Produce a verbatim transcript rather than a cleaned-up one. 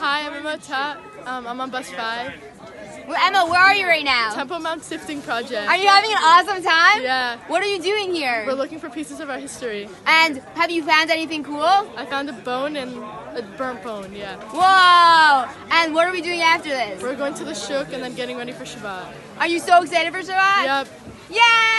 Hi, I'm Emma Tat. Um, I'm on bus five. Well, Emma, where are you right now? Temple Mount Sifting Project. Are you having an awesome time? Yeah. What are you doing here? We're looking for pieces of our history. And have you found anything cool? I found a bone and a burnt bone, yeah. Whoa! And what are we doing after this? We're going to the Shuk and then getting ready for Shabbat. Are you so excited for Shabbat? Yep. Yay!